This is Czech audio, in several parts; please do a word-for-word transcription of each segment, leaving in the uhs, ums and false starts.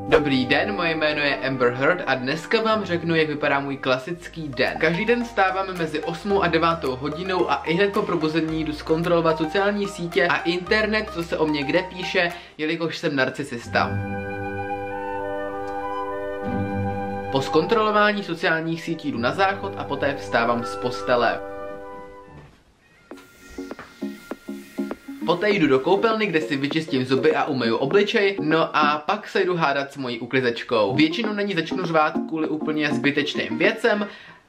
Dobrý den, moje jméno je Amber Heard a dneska vám řeknu, jak vypadá můj klasický den. Každý den vstáváme mezi osmou a devátou hodinou a ihned po probuzení jdu zkontrolovat sociální sítě a internet, co se o mě kde píše, jelikož jsem narcisista. Po zkontrolování sociálních sítí jdu na záchod a poté vstávám z postele. Poté jdu do koupelny, kde si vyčistím zuby a umyju obličej, no a pak se jdu hádat s mojí uklizečkou. Většinou na ní začnu řvát kvůli úplně zbytečným věcem.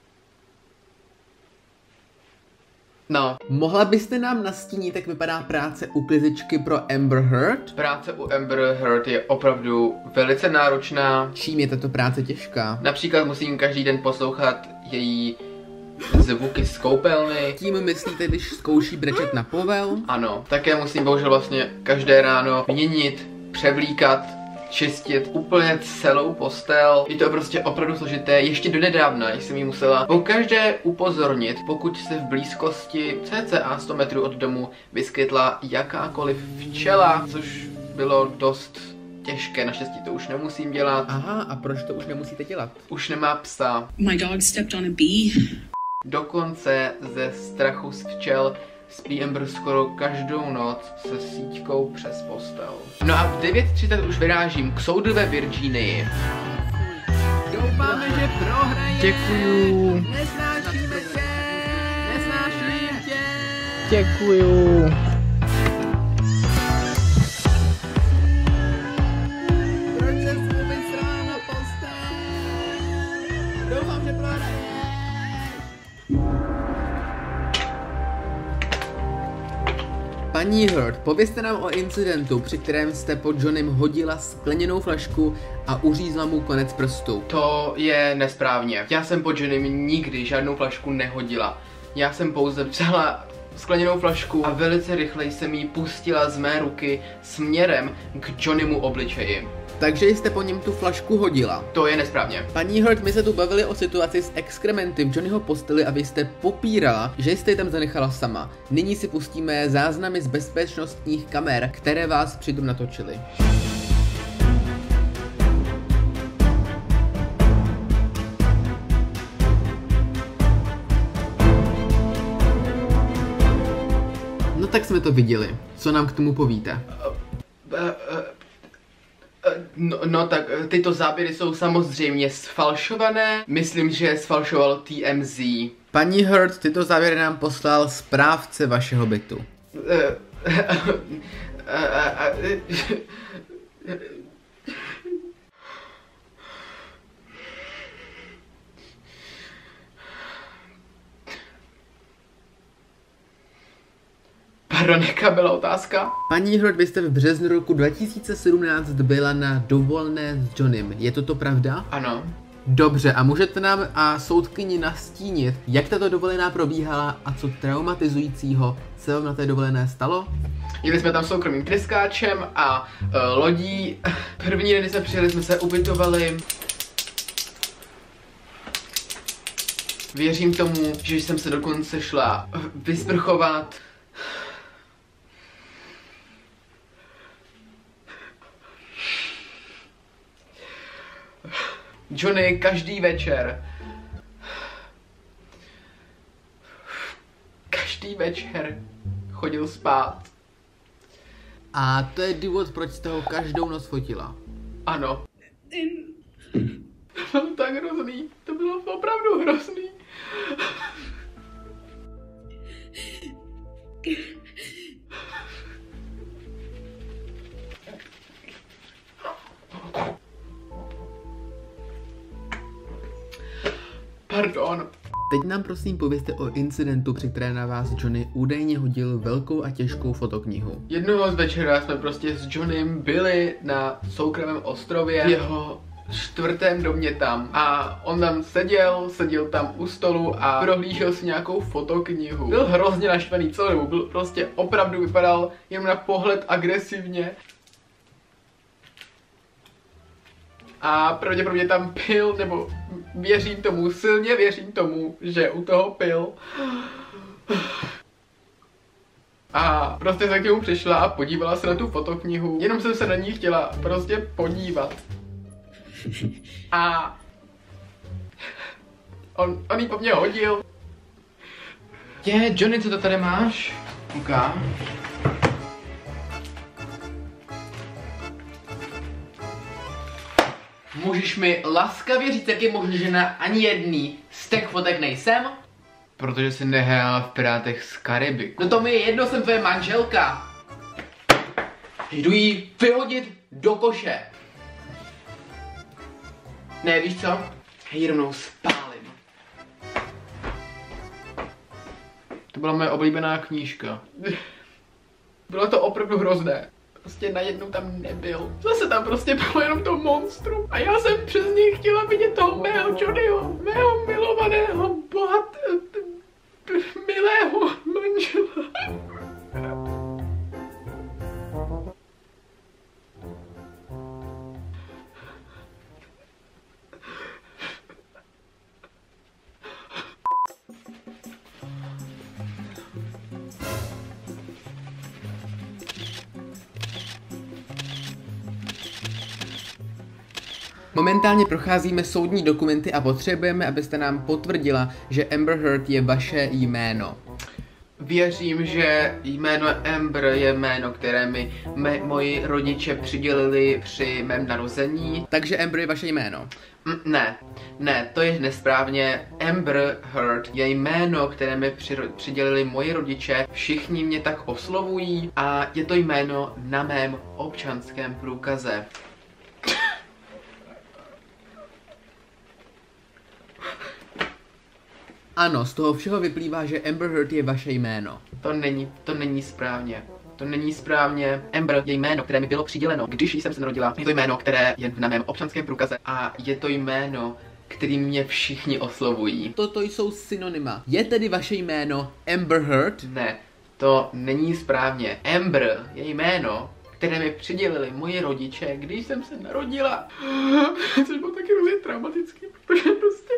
No. Mohla byste nám nastínit, jak vypadá práce uklizečky pro Amber Heard? Práce u Amber Heard je opravdu velice náročná. Čím je tato práce těžká? Například musím každý den poslouchat její zvuky z koupelny. Tím myslíte, když zkouší brečet na povel? Ano, také musím bohužel vlastně každé ráno měnit, převlíkat, čistit úplně celou postel. Je to prostě opravdu složité. Ještě do nedávna jsem jí musela pokaždé upozornit, pokud se v blízkosti cca sto metrů od domu vyskytla jakákoliv včela, což bylo dost těžké, naštěstí to už nemusím dělat. Aha, a proč to už nemusíte dělat? Už nemá psa. My dog stepped on a bee. Dokonce ze strachu z včel spí Amber skoro každou noc se síťkou přes postel. No a v devět třicet už vyrážím k soudu ve Virginii. Doufáme, že prohraje. Děkuju. Nesnášíme tě. Nesnáším tě. Děkuju. Proč se vysrala na postel? Doufám, že prohraje. Paní Heard, povězte nám o incidentu, při kterém jste pod Johnnym hodila skleněnou flašku a uřízla mu konec prstu. To je nesprávně. Já jsem pod Johnnym nikdy žádnou flašku nehodila. Já jsem pouze vzala skleněnou flašku a velice rychle jsem ji pustila z mé ruky směrem k Johnnymu obličeji. Takže jste po něm tu flašku hodila. To je nesprávně. Paní Heard, my se tu bavili o situaci s exkrementy v Johnnyho posteli a vy jste popírala, že jste ji tam zanechala sama. Nyní si pustíme záznamy z bezpečnostních kamer, které vás přitom natočily. No tak jsme to viděli. Co nám k tomu povíte? Uh, uh, uh. No, no tak tyto záběry jsou samozřejmě sfalšované. Myslím, že sfalšoval T M Z. Paní Heard, tyto záběry nám poslal správce vašeho bytu. Pardon, jaká byla otázka? Paní Heard, vy jste v březnu roku dva tisíce sedmnáct byla na dovolené s Johnnym. Je toto pravda? Ano. Dobře, a můžete nám a soudkyni nastínit, jak tato dovolená probíhala a co traumatizujícího se vám na té dovolené stalo? Jeli jsme tam soukromým tryskáčem a uh, lodí. První den, kdy jsme přijeli, jsme se ubytovali. Věřím tomu, že jsem se dokonce šla vysprchovat. Johnny každý večer, každý večer chodil spát. A to je důvod, proč jste ho každou noc fotila. Ano. To bylo tak hrozný, to bylo opravdu hrozný. Pardon. Teď nám prosím povězte o incidentu, při které na vás Johnny údajně hodil velkou a těžkou fotoknihu. Jednoho z večera jsme prostě s Johnnym byli na soukromém ostrově v jeho čtvrtém domě tam a on tam seděl, seděl tam u stolu a prohlížel si nějakou fotoknihu. Byl hrozně naštvaný celou dobu, byl prostě opravdu vypadal jenom na pohled agresivně. A pravděpodobně tam pil, nebo věřím tomu, silně věřím tomu, že u toho pil. A prostě se k němu přišla a podívala se na tu fotoknihu. Jenom jsem se na ní chtěla prostě podívat. A on, on jí po mně hodil. Je, Johnny, co to tady máš? Uká. Můžeš mi laskavě říct, jak je možné, že na ani jedný z těch fotek nejsem? Protože jsi nehrála v Pirátech z Karibiku. No to mi je jedno, jsem tvoje manželka. Jdu jí vyhodit do koše. Ne, víš co? Ji rovnou spálím. To byla moje oblíbená knížka. Bylo to opravdu hrozné. Prostě najednou tam nebyl. Zase tam prostě bylo jenom to monstrum. A já jsem přes něj chtěla vidět toho mého Johnnyho, mého milovaného, bohat, milého manžela. Momentálně procházíme soudní dokumenty a potřebujeme, abyste nám potvrdila, že Amber Heard je vaše jméno. Věřím, že jméno Amber je jméno, které mi mé, moji rodiče přidělili při mém narození. Takže Amber je vaše jméno? Mm, ne, ne, to je nesprávně. Amber Heard je jméno, které mi při, přidělili moji rodiče. Všichni mě tak oslovují a je to jméno na mém občanském průkaze. Ano, z toho všeho vyplývá, že Amber Heard je vaše jméno. To není, to není správně. To není správně. Amber je jméno, které mi bylo přiděleno, když jsem se narodila. Je to jméno, které je na mém občanském průkaze a je to jméno, kterým mě všichni oslovují. Toto jsou synonyma. Je tedy vaše jméno Amber Heard? Ne, to není správně. Amber je jméno, které mi přidělili moji rodiče, když jsem se narodila. Což bylo taky hrozně traumatický, protože prostě...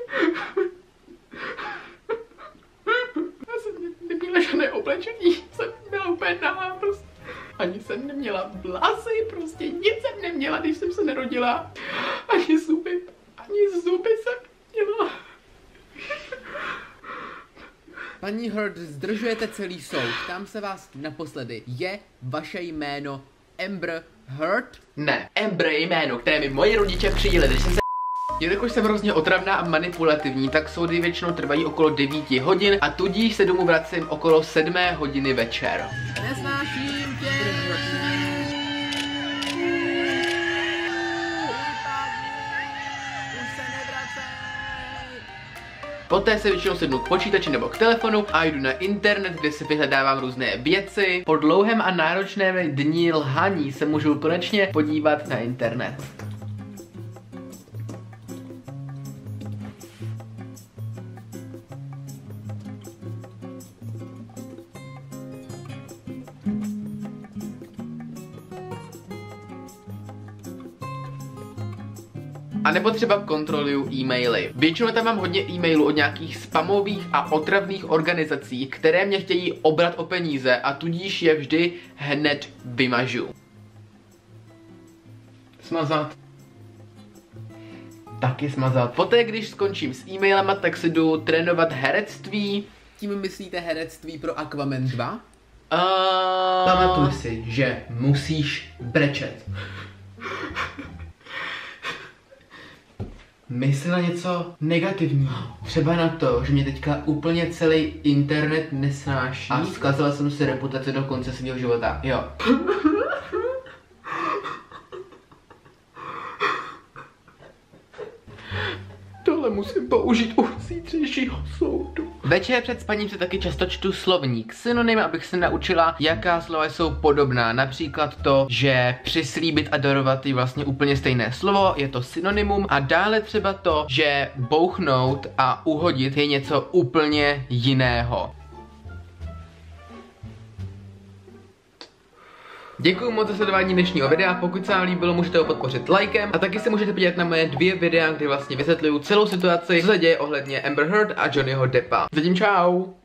Já jsem ne neměla žádné oblečení, jsem byla úplně nahá prostě. Ani jsem neměla vlasy, prostě nic jsem neměla, když jsem se narodila. Ani zuby, ani zuby jsem měla. Paní Heard, zdržujete celý soud. Ptám se vás naposledy. Je vaše jméno Amber Heard? Ne, Amber je jméno, které mi moji rodiče přidělili, když jsem se... Jelikož jsem hrozně otravná a manipulativní, tak soudy většinou trvají okolo devíti hodin a tudíž se domů vracím okolo sedmé hodiny večer. Nesnáším tě! Už se nevracej! Poté se většinou sednu k počítači nebo k telefonu a jdu na internet, kde si vyhledávám různé věci. Po dlouhém a náročném dní lhaní se můžu konečně podívat na internet. A nebo třeba kontroluju e-maily. Většinou tam mám hodně e-mailů od nějakých spamových a otravných organizací, které mě chtějí obrat o peníze a tudíž je vždy hned vymažu. Smazat. Taky smazat. Poté, když skončím s e-mailama, tak si jdu trénovat herectví. Tím myslíte herectví pro Aquaman dva? Uh... Pamatuj si, že musíš brečet. Mysli na něco negativního. Třeba na to, že mě teďka úplně celý internet nesnáší a zkazila jsem si reputaci do konce svého života. Jo. Tohle musím použít u zítřejšího soudu. Večer před spaním se taky často čtu slovník synonym, abych se naučila, jaká slova jsou podobná. Například to, že přislíbit a darovat je vlastně úplně stejné slovo, je to synonymum. A dále třeba to, že bouchnout a uhodit je něco úplně jiného. Děkuji moc za sledování dnešního videa, pokud se vám líbilo, můžete ho podpořit lajkem a taky se můžete podívat na moje dvě videa, kde vlastně vysvětluju celou situaci, co se děje ohledně Amber Heard a Johnnyho Deppa. Zatím čau!